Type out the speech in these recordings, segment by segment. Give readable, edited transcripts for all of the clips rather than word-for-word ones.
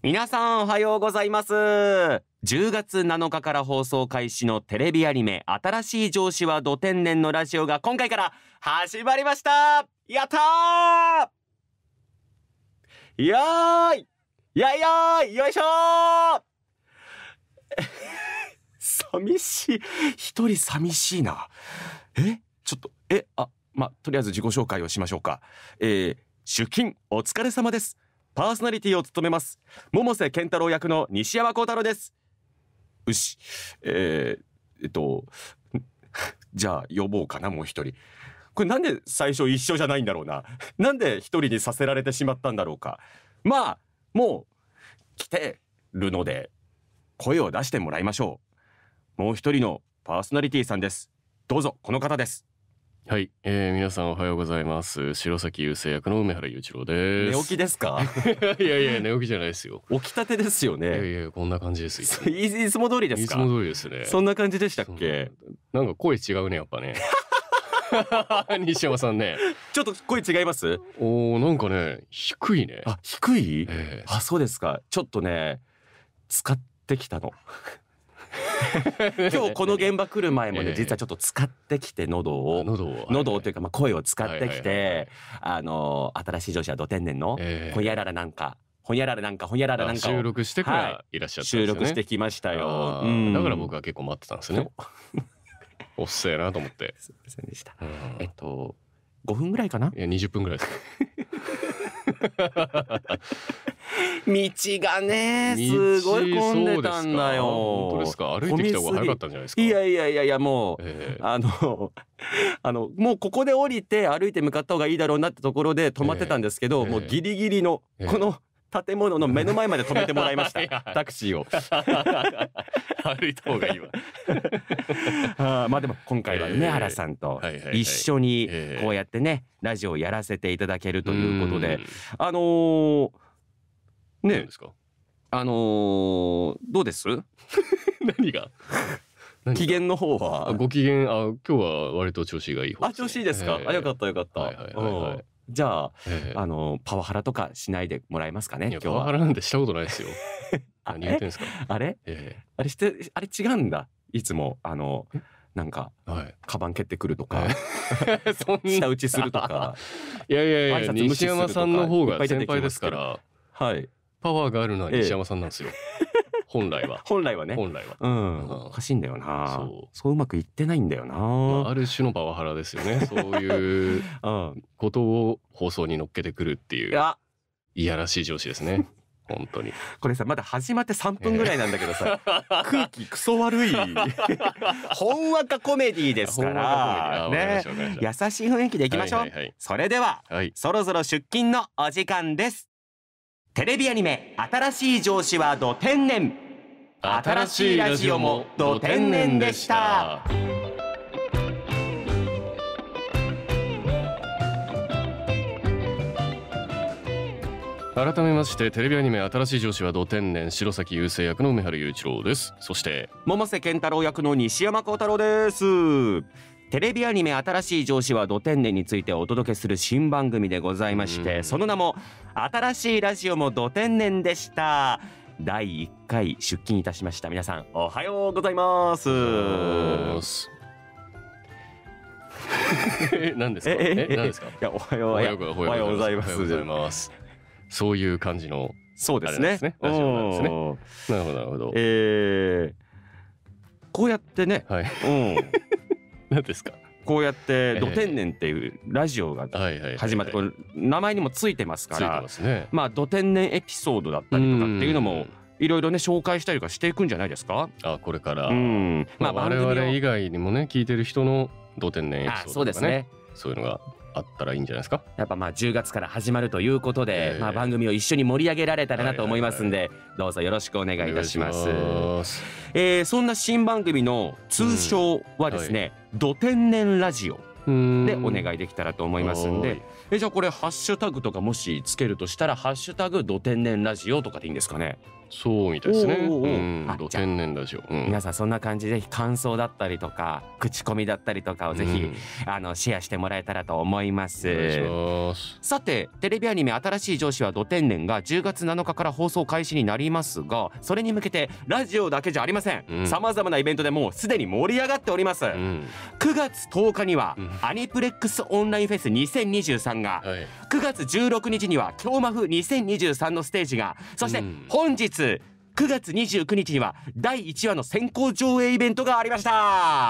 皆さんおはようございます。10月7日から放送開始のテレビアニメ新しい上司はど天然のラジオが今回から始まりました。やったー、やーいやいやーい、よいしょー寂しい、一人寂しいな。ちょっととりあえず自己紹介をしましょうか。出勤お疲れ様です。パーソナリティを務めます百瀬健太郎役の西山幸太郎です。よし、じゃあ呼ぼうかな、もう一人。これなんで最初一緒じゃないんだろうな。なんで一人にさせられてしまったんだろうか。まあもう来てるので声を出してもらいましょう。もう一人のパーソナリティさんです。どうぞ、この方です。 はい、皆さんおはようございます。白崎優生役の梅原裕一郎です。 寝起きですか？ いやいや、寝起きじゃないですよ。 起きたてですよね。 いやいや、こんな感じです。 いつも通りですか？ いつも通りですね。 そんな感じでしたっけ？ なんか声違うね、やっぱね。西山さんね。 ちょっと声違います？ なんかね、低いね。 あ、低い？ あ、 そうですか。ちょっとね、使ってきたの。今日この現場来る前もね、実はちょっと使ってきて喉をというか、声を使ってきて、新しい上司はど天然のほにゃららなんか収録してからいらっしゃったんですよね。 収録してきましたよ。 だから僕は結構待ってたんですね。おっせえなと思って。 すいませんでした。5分ぐらいかな？ いや、20分ぐらいです。 道がね、すごい混んでたんだよ。 本当ですか？歩いてきた方が早かったんじゃないですか？ いやもう、もうここで降りて歩いて向かった方がいいだろうなってところで止まってたんですけど、もうギリギリのこの建物の目の前まで止めてもらいました。タクシーを。 歩いた方がいいわ。 まあでも今回はね、原さんと一緒にこうやってねラジオをやらせていただけるということで、ね、どうです？ 何が？ 機嫌の方は？ ご機嫌、今日は割と調子がいい方です。 調子いいですか？よかったよかった。じゃあパワハラとかしないでもらえますかね？今日は。 パワハラなんてしたことないですよ。何言ってんですか？ あれ違うんだ。いつもなんかカバン蹴ってくるとか、舌打ちするとか。 いや西山さんの方が先輩ですから。 はい。 パワーがあるのは西山さんなんですよ。本来はね。 おかしいんだよな。そううまくいってないんだよな。 ある種のパワハラですよね。そういうことを放送に乗っけてくるっていういやらしい上司ですね。本当に。 これさ、まだ始まって3分ぐらいなんだけどさ、空気クソ悪い。ほんわかコメディですからね。優しい雰囲気でいきましょう。それではそろそろ出勤のお時間です。テレビアニメ新しい上司はど天然。新しいラジオもど天然でした。 改めましてテレビアニメ新しい上司はど天然、白崎優生役の梅原裕一郎です。そして百瀬健太郎役の西山幸太郎です。テレビアニメ新しい上司はど天然についてお届けする新番組でございまして、その名も新しいラジオもど天然でした。第1回出勤いたしました。皆さんおはようございます。 何ですか？何ですか？ いや、おはようございます。 そういう感じの、 そうですね。 ラジオなんですね。なるほどなるほど。 こうやってね、 何ですか？ こうやってど天然っていうラジオが始まって、名前にもついてますから、まあど天然エピソードだったりとかっていうのもいろいろね紹介したりとかしていくんじゃないですか？ これから我々以外にもね聞いてる人のど天然エピソードとかね、そうですね、そういうのがあったらいいんじゃないですか。 やっぱ10月から始まるということで、番組を一緒に盛り上げられたらなと思いますんで、どうぞよろしくお願いいたします。そんな新番組の通称はですね、ど天然ラジオでお願いできたらと思いますんで、じゃあこれハッシュタグとかもしつけるとしたらハッシュタグド天然ラジオとかでいいんですかね。 そうみたいですね。ド天然ラジオ。 皆さんそんな感じで感想だったりとか口コミだったりとかをぜひシェアしてもらえたらと思います。 お願いします。 さてテレビアニメ新しい上司はド天然が10月7日から放送開始になりますが、それに向けてラジオだけじゃありません。さまざまなイベントでもうすでに盛り上がっております。9月10日にはアニプレックスオンラインフェス2023が、9月16日には京マフ2023のステージが、そして本日9月29日には第1話の先行上映イベントがありました。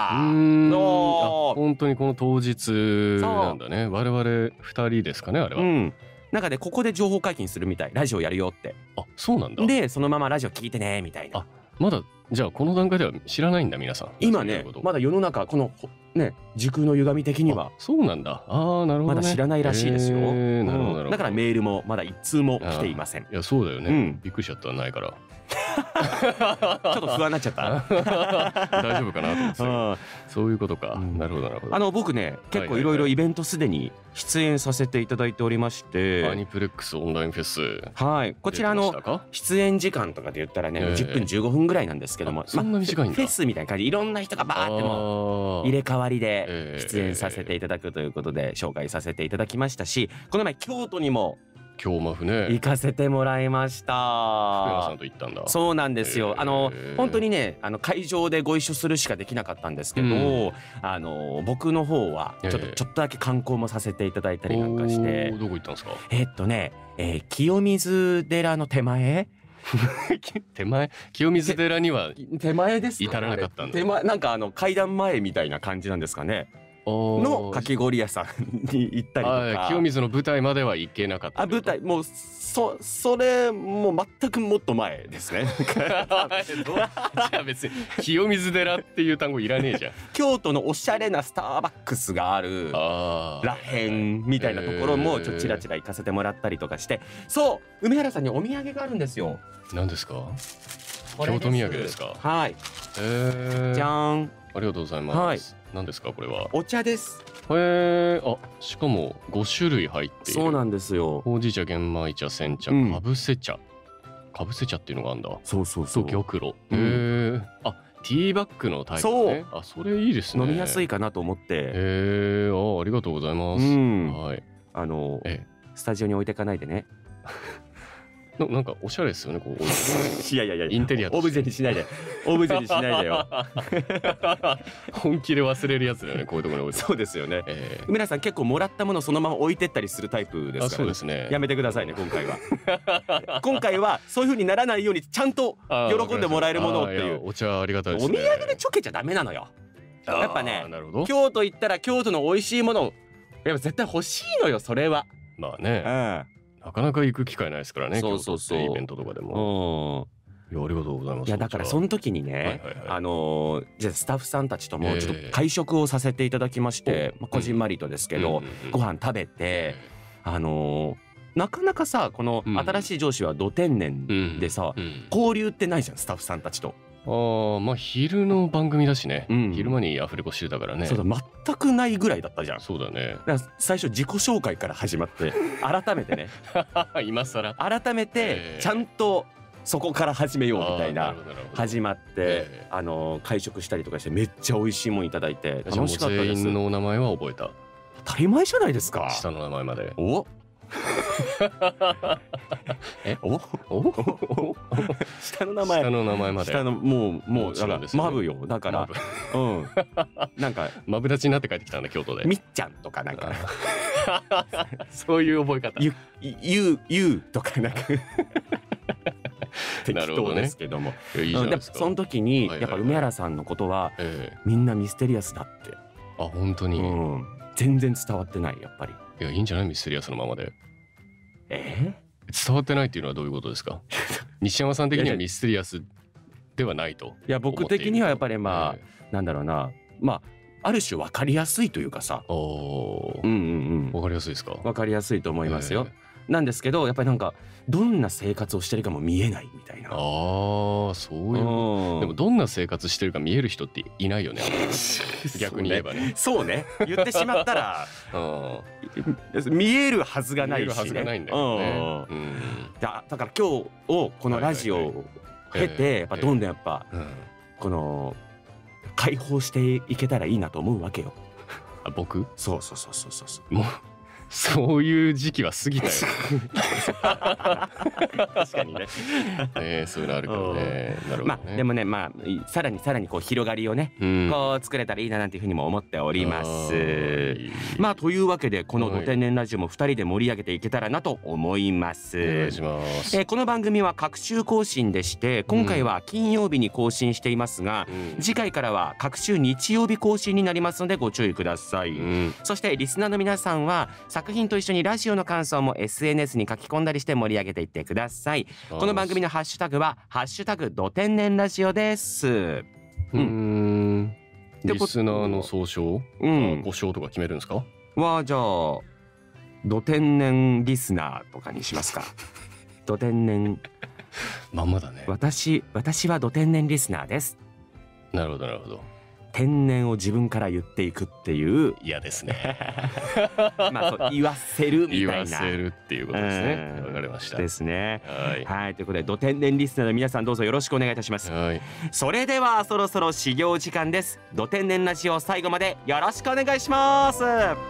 本当にこの当日なんだね。我々2人ですかね、あれは。 なんかね、ここで情報解禁するみたい。ラジオやるよって。 あ、そうなんだ。 でそのままラジオ聞いてねみたいな。 あ、まだじゃあこの段階では知らないんだ皆さん。 今ねまだ世の中このね時空の歪み的にはそうなんだ。ああ、なるほどね。 まだ知らないらしいですよ。 なるほど。 だからメールもまだ1通も来ていません。 いやそうだよね。びっくりしちゃったないから。 ちょっと不安になっちゃった。 大丈夫かなと思って。そういうことか。なるほどなるほど。 僕ね結構いろいろイベントすでに出演させていただいておりまして、 アニプレックスオンラインフェス、 はい、こちらの出演時間とかで言ったらね10分15分ぐらいなんですけども、 そんな短いんだ。 フェスみたいな感じでいろんな人がバーっても入れ替わりで出演させていただくということで紹介させていただきましたし、この前京都にも京マフね行かせてもらいました。 福山さんと行ったんだ。 そうなんですよ。本当にね会場でご一緒するしかできなかったんですけど、僕の方はちょっとだけ観光もさせていただいたりなんかして。 どこ行ったんですか？ 清水寺の手前清水寺には手前ですか？ 至らなかったんだ。 手前なんか階段前みたいな感じなんですかね。のかき氷屋さんに行ったりとか。 清水の舞台までは行けなかった。 舞台もうそれもう全くもっと前ですね。 じゃあ別に清水寺っていう単語いらねえじゃん。 京都のおしゃれなスターバックスがあるらへんみたいなところもちらちら行かせてもらったりとかして、そう梅原さんにお土産があるんですよ。 何ですか？京都土産ですか？ はい。じゃーん。 ありがとうございます。何ですかこれは？お茶です。 しかも5種類入っている。 そうなんですよ。 ほうじ茶、玄米茶、煎茶、かぶせ茶。かぶせ茶っていうのがあるんだ。 そうそうそう。 玉露。ティーバッグのタイプね。それいいですね。 飲みやすいかなと思って。 ありがとうございます。はい。 スタジオに置いていかないでね。 なんかおしゃれですよね。こういやいやいや、 インテリアオブジェにしないで、オブジェにしないでよ。 本気で忘れるやつだよね、こういうところに置いて。 そうですよね。梅田さん結構もらったものそのまま置いてったりするタイプですから。 そうですね。 やめてくださいね今回は。今回はそういう風にならないようにちゃんと喜んでもらえるものっていう。 お茶ありがたいですね。 お土産でちょけちゃダメなのよ。やっぱね、京都行ったら京都の美味しいものやっぱ絶対欲しいのよそれは。 まあね。なかなか行く機会ないですからね。そうそうそう。イベントとかでも。いやありがとうございます。 いやだからその時にね、じゃあスタッフさんたちともちょっと会食をさせていただきまして、こじんまりとですけどご飯食べて、なかなかさこの新しい上司はど天然でさ交流ってないじゃんスタッフさんたちと。 まあ昼の番組だしね、昼間にアフレコしてたからね。 そうだ、全くないぐらいだったじゃん。 そうだね。 だから最初自己紹介から始まって改めてね今更改めてちゃんとそこから始めようみたいな始まって会食したりとかしてめっちゃ美味しいもんいただいて楽しかったです。 全員のお名前は覚えた。 当たり前じゃないですか。 下の名前まで。 下の名前。 下の名前まで。 下のもうだからマブよだからなんかマブダチになって帰ってきたんだ京都で。 みっちゃんとかなんかそういう覚え方。 ゆうとかなんか適当ですけども。その時にやっぱ梅原さんのことはみんなミステリアスだって。 本当に。 全然伝わってないやっぱり。 いやいいんじゃないミステリアスのままで。伝わってないっていうのはどういうことですか？西山さん的にはミステリアスではないと。 いや僕的にはやっぱりなんだろうな、ある種分かりやすいというかさ。分かりやすいですか？ 分かりやすいと思いますよ。なんですけどやっぱりなんかどんな生活をしてるかも見えないみたいな。 ああ、そういう。でもどんな生活してるか見える人っていないよね。逆に言えばね。 そうね。言ってしまったら見えるはずがないしね。見えるはずがないんだよね。 だから今日をこのラジオを経てやっぱどんどんやっぱこの解放していけたらいいなと思うわけよ。 僕？ そう。 もうそういう時期は過ぎたよ。 確かにね。 そういうのあるからね。なるほどね。 まあでもね、まあさらにこう広がりをね、こう作れたらいいななんていうふうにも思っております。まあというわけでこのド天然ラジオも2人で盛り上げていけたらなと思います。 お願いします。 この番組は各週更新でして、今回は金曜日に更新していますが、次回からは各週日曜日更新になりますのでご注意ください。そしてリスナーの皆さんは作品と一緒にラジオの感想も SNS に書き込んだりして盛り上げていってください。この番組のハッシュタグはハッシュタグド天然ラジオです。 リスナーの総称、5称とか決めるんですか？ はじゃあド天然リスナーとかにしますか？ド天然まんまだね。 私はド天然リスナーです。 なるほどなるほど。 天然を自分から言っていくっていう嫌ですね。 まあそう言わせるみたいな。 言わせるっていうことですね。わかりました。 ですね。はい、ということでド天然リスナーの皆さんどうぞよろしくお願いいたします。それではそろそろ始業時間です。ド天然ラジオ最後までよろしくお願いします。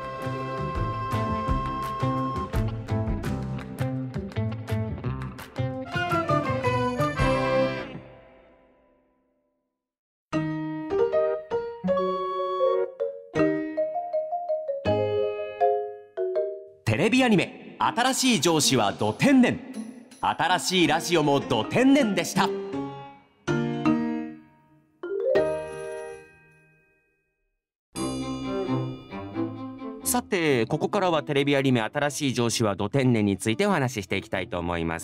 テレビアニメ「新しい上司はド天然」、新しいラジオもド天然でした。さてここからはテレビアニメ「新しい上司はド天然」についてお話ししていきたいと思います。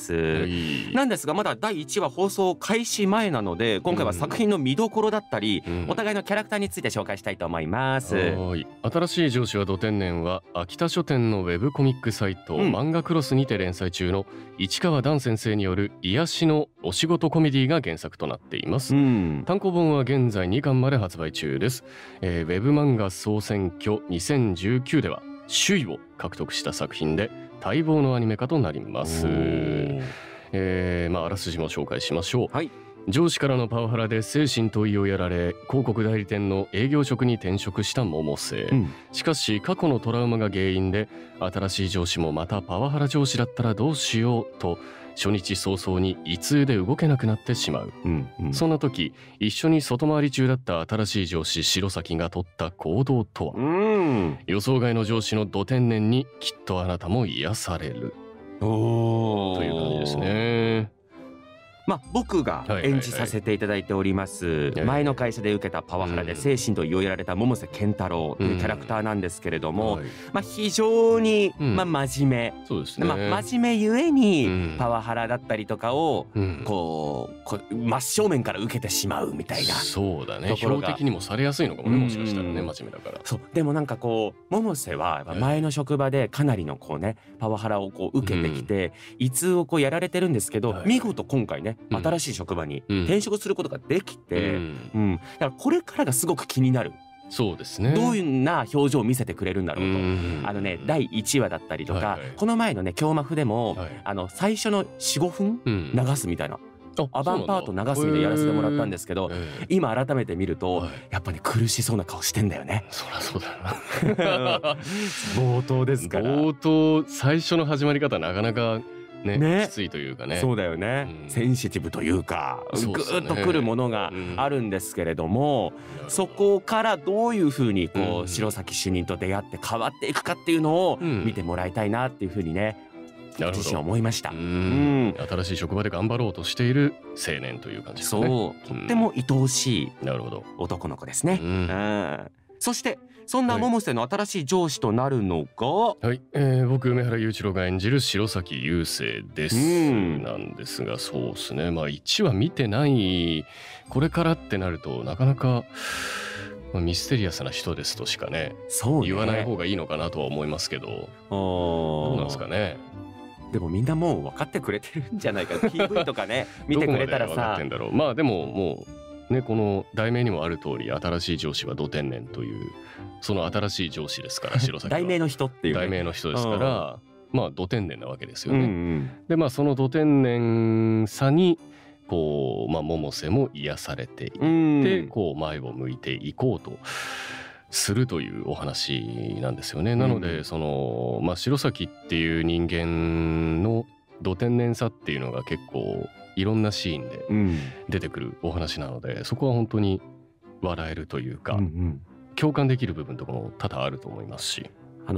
なんですがまだ第1話放送開始前なので今回は作品の見どころだったり、お互いのキャラクターについて紹介したいと思います。 新しい上司はド天然は秋田書店のウェブコミックサイト、漫画クロスにて連載中の市川段先生による癒しのお仕事コメディが原作となっています。単行本は現在2巻まで発売中です。ウェブ漫画総選挙2019では首位を獲得した作品で待望のアニメ化となります。あらすじも紹介しましょう。上司からのパワハラで精神問いをやられ広告代理店の営業職に転職した百瀬、しかし過去のトラウマが原因で新しい上司もまたパワハラ上司だったらどうしようと初日早々に胃痛で動けなくなってしまう。そんな時一緒に外回り中だった新しい上司白崎が取った行動とは、予想外の上司のド天然にきっとあなたも癒されるという感じですね。 僕が演じさせていただいております前の会社で受けたパワハラで精神と胃をやられた百瀬健太郎というキャラクターなんですけれども、非常に真面目、真面目ゆえにパワハラだったりとかをこう真正面から受けてしまうみたいな。 そうだね。標的にもされやすいのかもね、もしかしたらね、真面目だから。 でもなんかこう百瀬は前の職場でかなりのこうねパワハラをこう受けてきて胃痛をこうやられてるんですけど、見事今回ね新しい職場に転職することができて、だからこれからがすごく気になる。 そうですね。 どういうな表情を見せてくれるんだろうと。第1話だったりとか、この前のね京マフでも最初の 4,5 分流すみたいな。アバンパート流すみたいなやらせてもらったんですけど、今改めて見るとやっぱり苦しそうな顔してんだよね。 そりゃそうだな。 冒頭ですから。 冒頭最初の始まり方なかなかきついというかね。 そうだよね。センシティブというかぐーっとくるものがあるんですけれども、そこからどういうふうにこう白崎主任と出会って変わっていくかっていうのを見てもらいたいなっていうふうにね自身思いました。 新しい職場で頑張ろうとしている青年という感じですね。 そう、とっても愛おしい男の子ですね。そしてそんな百瀬の新しい上司となるのが、 僕梅原裕一郎が演じる白崎雄星です、なんですが、そうですね、1話見てないこれからってなるとなかなか、ミステリアスな人ですとしかね言わない方がいいのかなとは思いますけど、どうなんですかね。 でもみんなもう分かってくれてるんじゃないか。PV とかね見てくれたらさ。 どこまで分かってんだろう。まあでももうね、この題名にもある通り、新しい上司はド天然という、その新しい上司ですから白崎は題名の人っていう、ね、 題名の人ですから、まあド天然なわけですよね。でまあそのド天然さにこう、まあ、百瀬も癒されていってこう前を向いていこうとするというお話なんですよね。なのでその、まあ、白崎っていう人間のド天然さっていうのが結構いろんなシーンで出てくるお話なので、そこは本当に笑えるというか、共感できる部分とかも多々あると思いますし、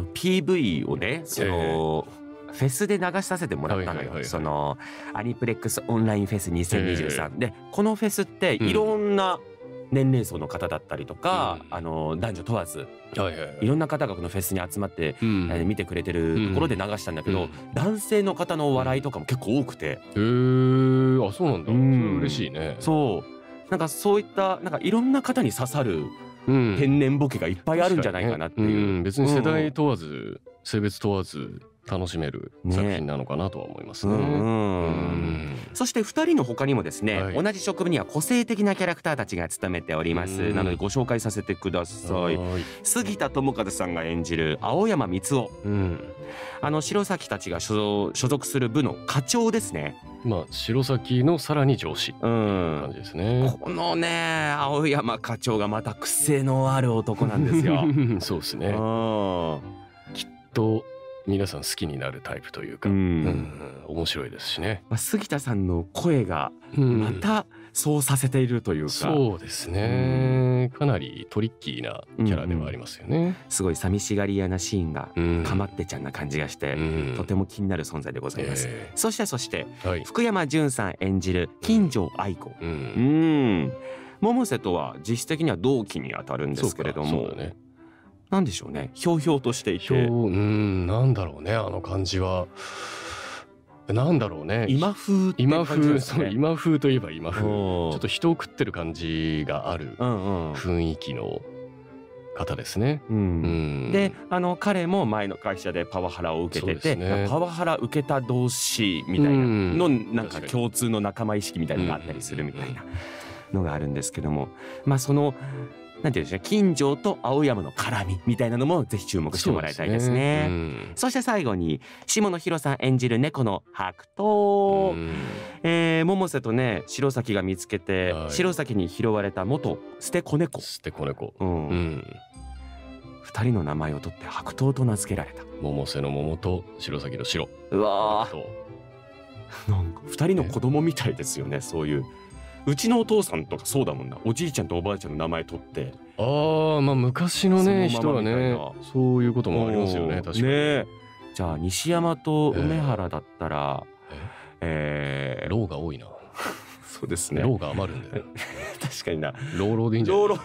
PV をねその、フェスで流しさせてもらったのよ。そのアニプレックスオンラインフェス2023で、このフェスっていろんな年齢層の方だったりとか、男女問わずいろんな方がこのフェスに集まって、見てくれてるところで流したんだけど、男性の方の笑いとかも結構多くて、 あ、そうなんだ。それ嬉しいね。 そうなんかそういったなんかいろんな方に刺さる天然ボケがいっぱいあるんじゃないかなっていう、 別に世代問わず、性別問わず楽しめる作品なのかなとは思いますね。 そして2人の他にもですね、同じ職場には個性的なキャラクターたちが務めております。なのでご紹介させてください。杉田智和さんが演じる青山光雄、白崎たちが所属する部の課長ですね。 まあ白崎のさらに上司って感じですね。 このね青山課長がまた癖のある男なんですよ。 そうですね。きっと皆さん好きになるタイプというか、面白いですしね。 杉田さんの声がまたそうさせているというか、 そうですね。かなりトリッキーなキャラではありますよね。 すごい寂しがり屋なシーンがかまってちゃんな感じがして、とても気になる存在でございます。そして福山潤さん演じる金城愛子、百瀬とは実質的には同期にあたるんですけれども、なんでしょうね、ひょうひょうとしていて、 なんだろうね、あの感じは。なんだろうね、 今風って感じですね。 今風といえば今風、ちょっと人を食ってる感じがある雰囲気の方ですね。 で彼も前の会社でパワハラを受けてて、パワハラ受けた同士みたいなのなんか共通の仲間意識みたいなのがあったりするみたいなのがあるんですけども、まあそのなんていうんでしょうね、金城と青山の絡みみたいなのもぜひ注目してもらいたいですね。そして最後に下野紘さん演じる猫の白桃、百瀬とね白崎が見つけて、白崎に拾われた元捨て子猫、2人の名前を取って白桃と名付けられた。 百瀬の桃と白崎の白。 うわー、なんか2人の子供みたいですよね。そういううちのお父さんとかそうだもんな、おじいちゃんとおばあちゃんの名前取って。 まあ昔のね人はねそういうこともありますよね。確かにね。 じゃあ西山と梅原だったらローが多いな。 そうですね、 ローが余るんだよ。 確かにな。 ローローでいいんじゃない。 ロ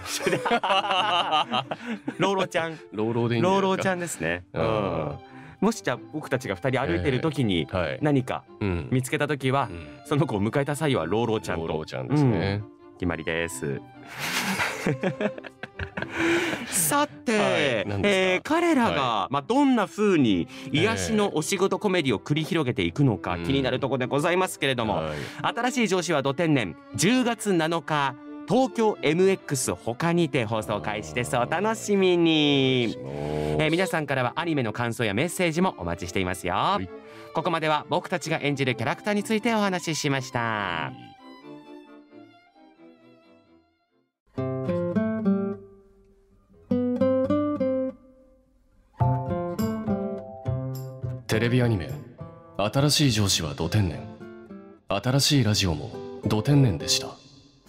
ーロちゃん、 ローローでいいんじゃないですか。 ローローちゃんですね。もしじゃあ僕たちが2人歩いてる時に何か見つけた時は、その子を迎えた際はローローちゃんと。 ローローちゃんですね。 決まりです。さて、彼らがどんな風に癒しのお仕事コメディを繰り広げていくのか気になるところでございますけれども、新しい上司はド天然10月7日東京 MX 他にて放送開始です。お楽しみに。皆さんからはアニメの感想やメッセージもお待ちしていますよ。ここまでは僕たちが演じるキャラクターについてお話ししました。 テレビアニメ「新しい上司はド天然」、新しいラジオもド天然でした。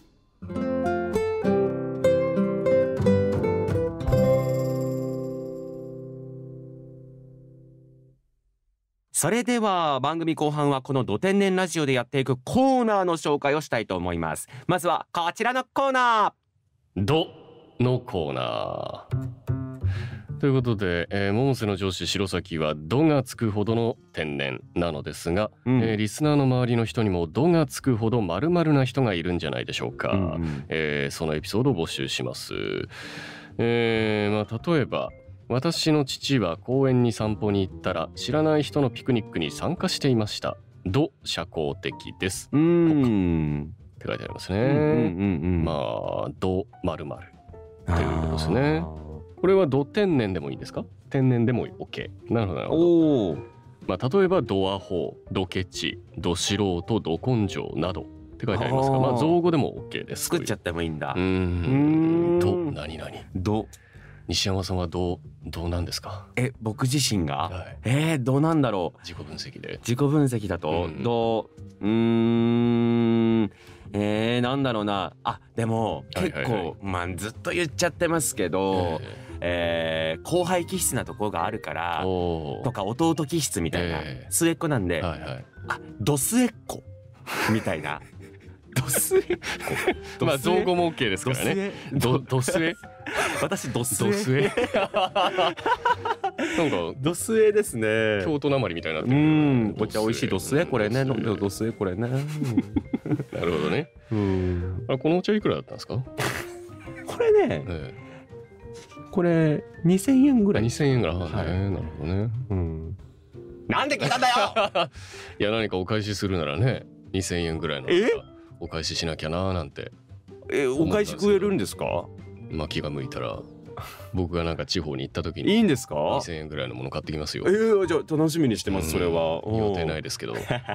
それでは番組後半はこのド天然ラジオでやっていくコーナーの紹介をしたいと思います。まずはこちらのコーナー、ドのコーナーということで、百瀬の上司白崎はドがつくほどの天然なのですが、リスナーの周りの人にもドがつくほど〇〇な人がいるんじゃないでしょうか。そのエピソードを募集します。例えば私の父は公園に散歩に行ったら知らない人のピクニックに参加していました。社交的です。って書いてありますね。まあ〇〇っていうことですね。これは天然でもいいですか？天然でも OK。なるほどなるほど。まあ例えばドアホ、ケチ、素人、根性などって書いてありますが、まあ造語でも OK です。 作っちゃってもいいんだ。 何西山さんはどうなんですか？ 僕自身が、どうなんだろう。 自己分析で。 自己分析だと、なんだろうな。でも結構ずっと言っちゃってますけど、後輩気質なところがあるからとか、弟気質みたいな、末っ子なんで、ド末っ子みたいな。ド末っ子。 まあ造語も OK ですからね。ド末。 私ド末。 なんかド末ですね。 京都なまりみたいになってる。 お茶美味しいド末これね。ド末これね。なるほどね。このお茶いくらだったんですか？ これね。これ2000円ぐらい。 2000円ぐらい。なるほどね。 なんで聞いたんだよ。 いや、何かお返しするならね、2000円ぐらいのお返ししなきゃななんて。 お返し食えるんですか？ まあ気が向いたら僕がなんか地方に行った時にいいんですか ？2000円ぐらいのもの買ってきますよ。 じゃあ楽しみにしてます。それは予定ないですけど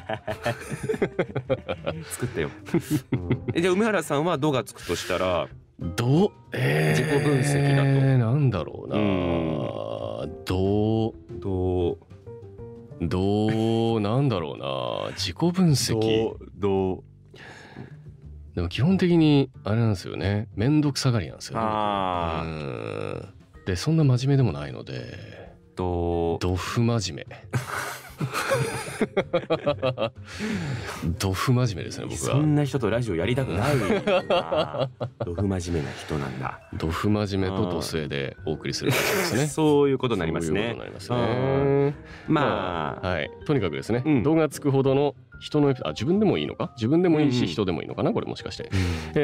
作ってよ。じゃあ梅原さんは「ど」がつくとしたら 「ど」 自己分析だとなんだろうな。どなんだろうな。自己分析。でも基本的にあれなんですよね。めんどくさがりなんですよね。でそんな真面目でもないのでど不真面目。ど不真面目ですね、僕は。 そんな人とラジオやりたくないな。ど不真面目な人なんだ。 ど不真面目とど末でお送りする感じですね。 そういうことになりますね。 まあはい、とにかくですね、度がつくほどの人の自分でもいいのか、自分でもいいし人でもいいのかな、これもしかして、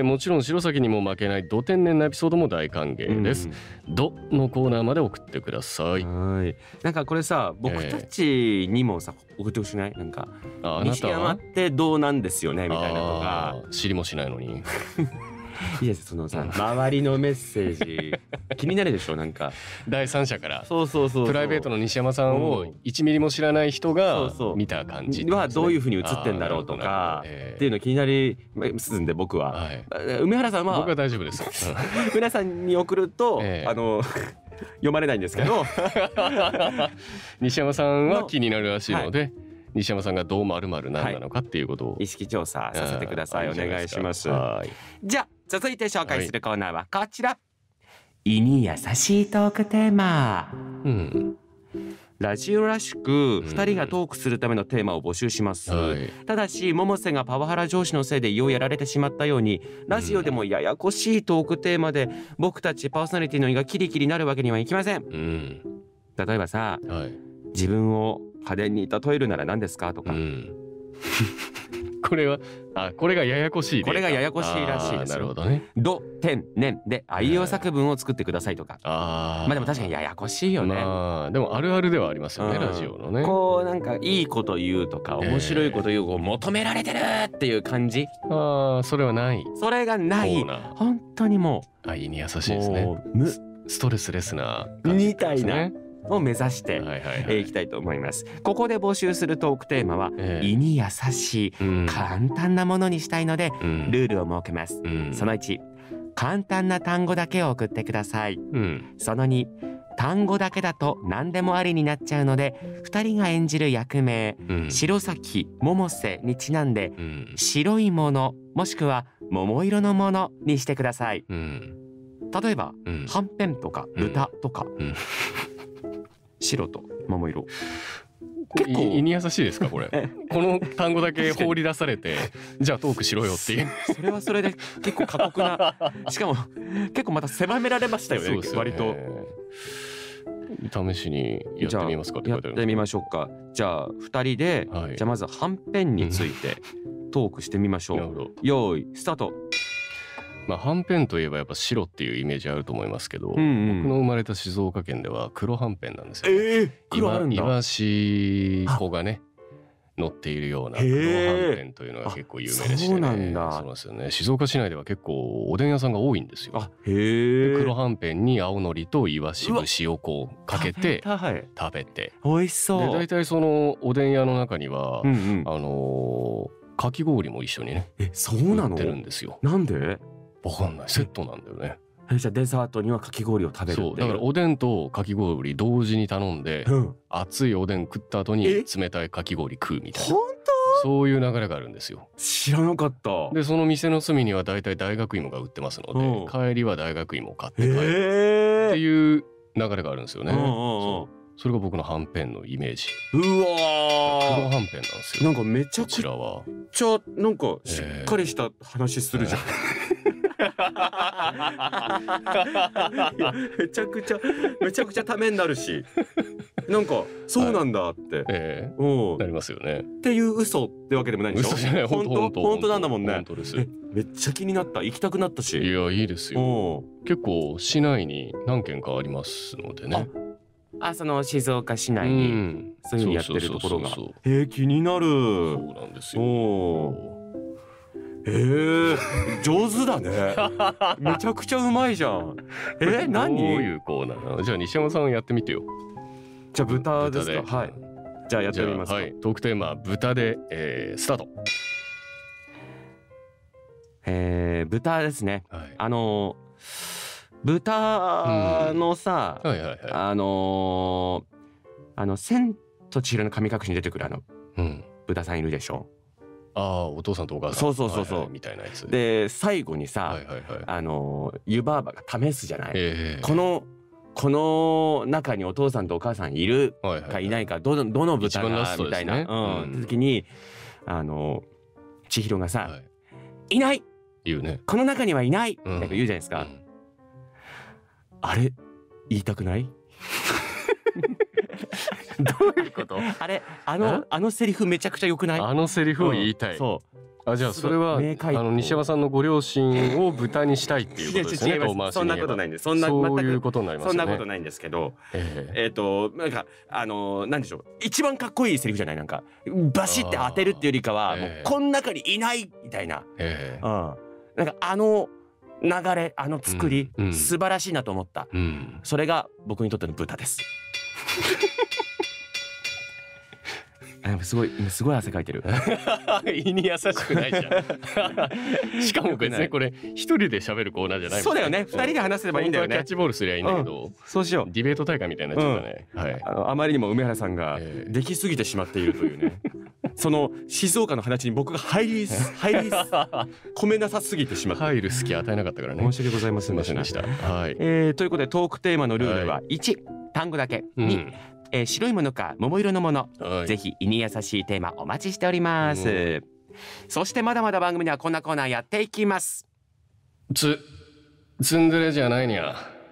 もちろん白崎にも負けないど天然なエピソードも大歓迎です。どのコーナーまで送ってください。 なんかこれさ、僕たちにもさ送ってほしくない？なんか西山ってどうなんですよねみたいなとか。 知りもしないのに。 いや、そのさ、周りのメッセージ気になるでしょ。なんか第三者からそうプライベートの西山さんを1ミリも知らない人が見た感じはどういうふうに映ってんだろうとかっていうの気になりますんで、僕は梅原さんは僕は大丈夫です。 皆さんに送ると読まれないんですけど、 西山さんは気になるらしいので、西山さんがどう〇〇なんなのかっていうことを意識調査させてください。お願いします。じゃあ続いて紹介するコーナーはこちら。胃に優しいトークテーマ。ラジオらしく2人がトークするためのテーマを募集します。ただし百瀬がパワハラ上司のせいで胃をやられてしまったように、ラジオでもややこしいトークテーマで僕たちパーソナリティの胃がキリキリなるわけにはいきません。例えばさ、自分を家電に例えるなら何ですかとか。 これがややこしい。 これがややこしいらしいです。 なるほどね。 ど天然であいうえお作文を作ってくださいとか。まあでも確かにややこしいよね。 でもあるあるではありますよね、ラジオのね。 こうなんかいいこと言うとか面白いこと言うを求められてるっていう感じ。 それはない。 それがない。本当にもう胃に優しいですね。ストレスレスなみたいなを目指していきたいと思います。ここで募集するトークテーマは胃に優しい簡単なものにしたいのでルールを設けます。その1、簡単な単語だけを送ってください。その2、単語だけだと何でもありになっちゃうので2人が演じる役名、白崎百瀬にちなんで白いものもしくは桃色のものにしてください。例えばはんぺんとか豚とか。白と桃色。 結構胃に優しいですかこれ。この単語だけ放り出されてじゃあトークしろよっていう。 それはそれで結構過酷な。しかも結構また狭められましたよね。割と試しにやってみますかって書いてある。 やってみましょうか。じゃあ2人でじゃあまずはんぺんについてトークしてみましょう。用意スタート。 まあはんぺんといえばやっぱ白っていうイメージあると思いますけど、僕の生まれた静岡県では黒はんぺんなんですよ。 黒あるんだ。 イワシ子がね乗っているような黒はんぺんというのが結構有名でしてね。 そうなんだ。 そうなんですよね。静岡市内では結構おでん屋さんが多いんですよ。 で黒はんぺんに青のりとイワシ節をこうかけて食べて、 美味しそう。 で大体そのおでん屋の中にはかき氷も一緒にねそうなの売ってるんですよ。 なんで？ わかんない。セットなんだよね。 じゃあデザートにはかき氷を食べるっていう。 そうだからおでんとかき氷同時に頼んで、熱いおでん食った後に冷たいかき氷食うみたいな。 本当？ そういう流れがあるんですよ。 知らなかった。 でその店の隅にはだいたい大学芋が売ってますので、帰りは大学芋を買って帰るっていう流れがあるんですよね。それが僕のはんぺんのイメージ。 うわー、 黒はんぺんなんですよ。 なんかめちゃくちゃなんかしっかりした話するじゃん。めちゃくちゃためになるし、なんかそうなんだってなりますよね。 っていう嘘ってわけでもないでしょ。 嘘じゃない。本当なんだもんね。 本当です。 めっちゃ気になった。行きたくなったし。 いやいいですよ。結構市内に何軒かありますのでね。 その静岡市内にそういうのやってるところが。気になる。 そうなんですよ。 上手だね。めちゃくちゃうまいじゃん。何？ どういうコーナーなの？じゃあ西山さんやってみてよ。 じゃあ豚ですか。はい。じゃあやってみますか。 トークテーマ豚でスタート。 豚ですね。豚のさ、千と千尋の神隠しに出てくる豚さんいるでしょ。 お父さんとお母さん。 そうみたいなやつで、最後にさ湯婆婆が試すじゃない。この中にお父さんとお母さんいるかいないか、どの豚がみたいな時に千尋がさいない言うね。 この中にはいないって言うじゃないですか。あれ言いたくない？どういうこと？あのセリフめちゃくちゃ良くない？ あのセリフを言いたい。じゃあそれは西山さんのご両親を豚にしたいっていうことですね。 そんなことないんです。そういうことになりますね。 そんなことないんですけど、なんかなんでしょう、一番かっこいいセリフじゃない。なんかバシって当てるっていうよりかは、もうこの中にいないみたいな。なんか流れ、作り、素晴らしいなと思った。それが僕にとっての豚です。すごい汗かいてる。 胃に優しくないじゃん。しかも別にこれ一人で喋るコーナーじゃない。 そうだよね。二人で話せばいいんだよね。 キャッチボールすりゃいいんだけど、 そうしよう。 ディベート大会みたいになっちゃったね。 あまりにも梅原さんができすぎてしまっているというね。その静岡の話に僕が入り込めなさすぎてしまった。 入る隙与えなかったからね。 申し訳ございませんでした。ということでトークテーマのルールは1、単語だけ。2、白いものか桃色のもの、ぜひ胃に優しいテーマお待ちしております。そしてまだまだ番組ではこんなコーナーやっていきます。 ツンデレじゃないにゃ。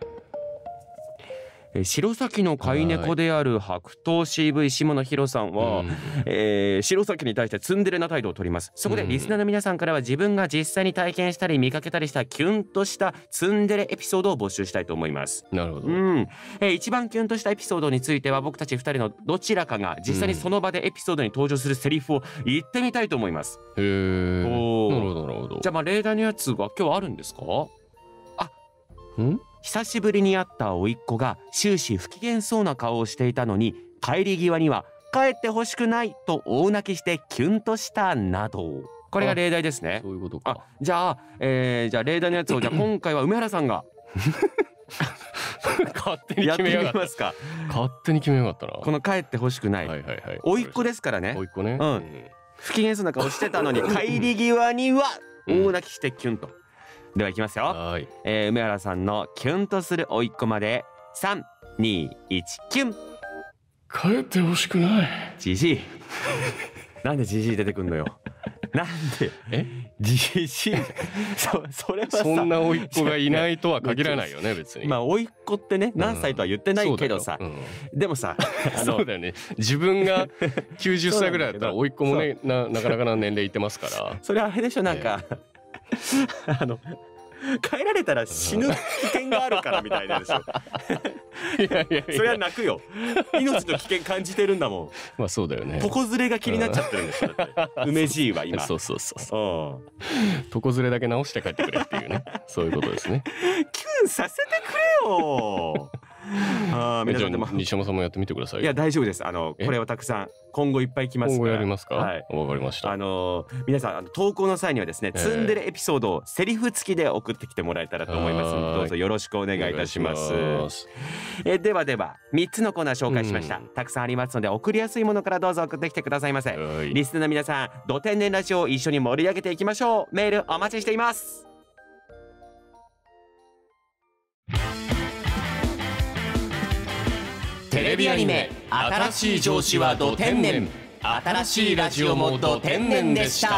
白崎の飼い猫である白頭 CV 下野紘さんは、白崎に対してツンデレな態度を取ります。そこでリスナーの皆さんからは自分が実際に体験したり見かけたりしたキュンとしたツンデレエピソードを募集したいと思います。 なるほど。 一番キュンとしたエピソードについては僕たち2人のどちらかが実際にその場でエピソードに登場するセリフを言ってみたいと思います。 なるほど。 じゃあ例題のやつは今日あるんですか？久しぶりに会った甥っ子が終始不機嫌そうな顔をしていたのに、帰り際には帰ってほしくないと大泣きしてキュンとしたなど。これが例題ですね。 そういうことか。 じゃあ例題のやつを今回は梅原さんが勝手に決めやがった。勝手に決めやがったな。 この帰ってほしくない甥っ子ですからね。 甥っ子ね。 不機嫌そうな顔してたのに帰り際には大泣きしてキュンと。ではいきますよ。梅原さんのキュンとする甥っ子まで3、2、1キュン。 帰ってほしくない。 じじい。なんでじじい出てくんのよ。なんでじじい。それはさ、 そんな甥っ子がいないとは限らないよね別に。 まあ甥っ子ってね何歳とは言ってないけどさ、でもさそうだよね。自分が90歳ぐらいだったら甥っ子もねなかなかな年齢いってますから。 それはあれでしょ、なんか帰られたら死ぬ危険があるからみたいなでしょ。 いやいやいや、 それは泣くよ。命の危険感じてるんだもん。 まあそうだよね。 床ずれが気になっちゃってるんですよ。だって梅じいは今。 そうそうそうそう。床ずれだけ直して帰ってくれっていうね。そういうことですね。 キュンさせてくれよ。 皆さんでも西山さんもやってみてください。 いや大丈夫です。これをたくさん今後いっぱい来ますから。 今後やりますか。 はい。 わかりました。 皆さん投稿の際にはですね、ツンデレエピソードをセリフ付きで送ってきてもらえたらと思いますので、どうぞよろしくお願いいたします。では3つのコーナー紹介しました。たくさんありますので送りやすいものからどうぞ送ってきてくださいませ。リスナーの皆さん、ド天然ラジオを一緒に盛り上げていきましょう。メールお待ちしています。 テレビアニメ「新しい上司はド天然」、新しいラジオもド天然でした。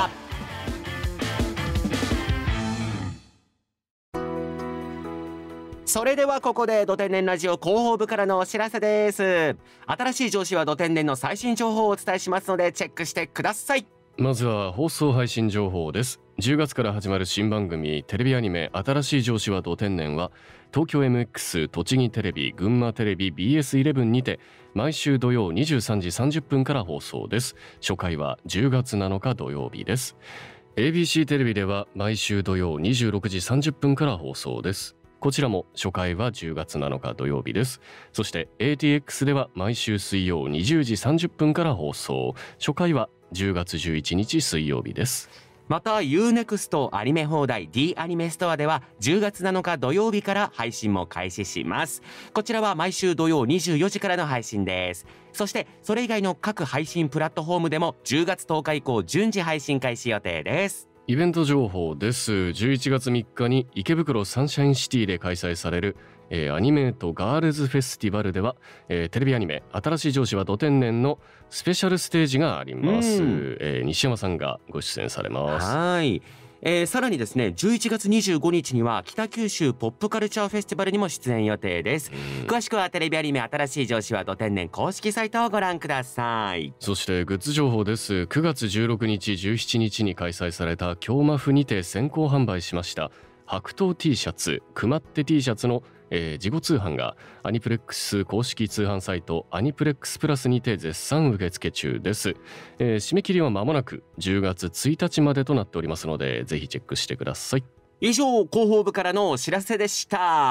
それではここでド天然ラジオ広報部からのお知らせです。新しい上司はド天然の最新情報をお伝えしますのでチェックしてください。 まずは放送配信情報です。10月から始まる新番組テレビアニメ新しい上司はド天然は東京 MX、栃木テレビ、群馬テレビ、BS11 にて毎週土曜23時30分から放送です。初回は10月7日土曜日です。 ABC テレビでは毎週土曜26時30分から放送です。こちらも初回は10月7日土曜日です。そして ATX では毎週水曜20時30分から放送。初回は10月11日水曜日です。 また UNEXT アニメ放題 D アニメストアでは10月7日土曜日から配信も開始します。こちらは毎週土曜24時からの配信です。そしてそれ以外の各配信プラットフォームでも10月10日以降順次配信開始予定です。 イベント情報です。11月3日に池袋サンシャインシティで開催されるアニメートガールズフェスティバルでは、テレビアニメ新しい上司はド天然のスペシャルステージがあります。西山さんがご出演されます。 はい。さらにですね11月25日には北九州ポップカルチャーフェスティバルにも出演予定です。詳しくはテレビアニメ新しい上司はド天然公式サイトをご覧ください。 そしてグッズ情報です。9月16日17日に開催された京マフにて先行販売しました白桃 T シャツ、くまって T シャツの自己通販がアニプレックス公式通販サイトアニプレックスプラスにて絶賛受付中です。締め切りは間もなく10月1日までとなっておりますのでぜひチェックしてください。 以上広報部からのお知らせでした。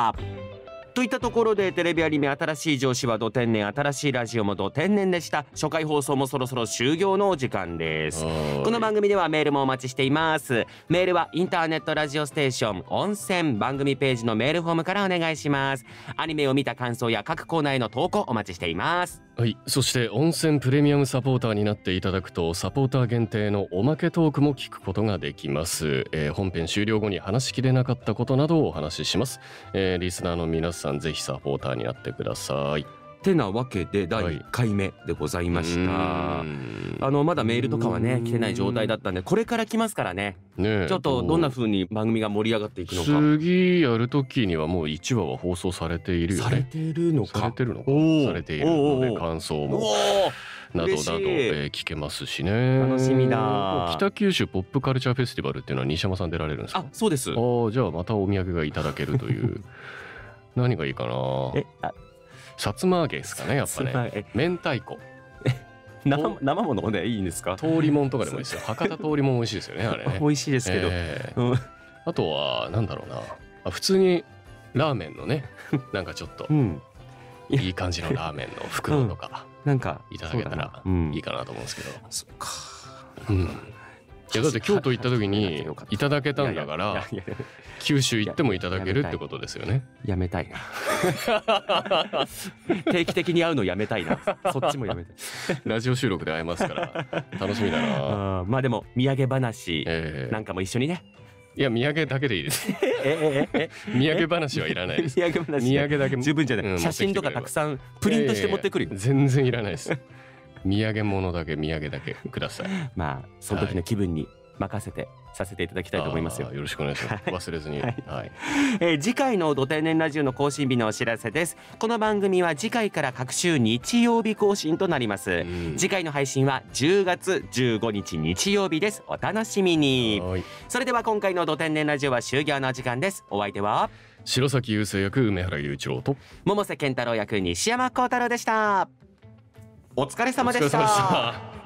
といったところでテレビアニメ新しい上司はド天然、新しいラジオもド天然でした。初回放送もそろそろ終了のお時間です。この番組ではメールもお待ちしています。メールはインターネットラジオステーション温泉番組ページのメールフォームからお願いします。アニメを見た感想や各コーナーへの投稿お待ちしています。 はい、そして温泉プレミアムサポーターになっていただくとサポーター限定のおまけトークも聞くことができます。本編終了後に話しきれなかったことなどをお話しします。リスナーの皆さんぜひサポーターになってください。 てなわけで第1回目でございました。まだメールとかはね来てない状態だったんでこれから来ますからね。ちょっとどんな風に番組が盛り上がっていくのか。 次やる時にはもう1話は放送されているよね。 されてるのか。 されてるのか。されているので感想もなどなど聞けますしね。 楽しみだ。 北九州ポップカルチャーフェスティバルっていうのは西山さん出られるんですか。 あ、そうです。 じゃあまたお土産がいただけるという何がいいかな。さつま揚げですかね、やっぱね。明太子。 生ものでいいんですか。 通りもんとかでもいいですよ。博多通りもん美味しいですよね、あれね。 美味しいですけど。 あとはなんだろうな。普通にラーメンのね、なんかちょっといい感じのラーメンの袋とかなんかいただけたらいいかなと思うんですけど。 そっか。 いやだって京都行った時にいただけたんだから九州行ってもいただけるってことですよね。 やめたいな。定期的に会うのやめたいな。そっちもやめたい。 ラジオ収録で会えますから楽しみだな。 まあでも土産話なんかも一緒にね。 いや土産だけでいいです。土産話はいらないです。 土産話土産だけ十分じゃない。写真とかたくさんプリントして持ってくるよ。 全然いらないです。土産物だけ土産だけください。 まあその時の気分に任せてさせていただきたいと思いますよ。 よろしくお願いします。忘れずに。 次回のど天然ラジオの更新日のお知らせです。この番組は次回から各週日曜日更新となります。次回の配信は10月15日日曜日です。お楽しみに。それでは今回のど天然ラジオは終了の時間です。お相手は白崎優生役梅原裕一郎と百瀬健太郎役西山幸太郎でした。お疲れ様でした。